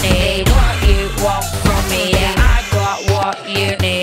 need what you want from me. Yeah, I got what you need.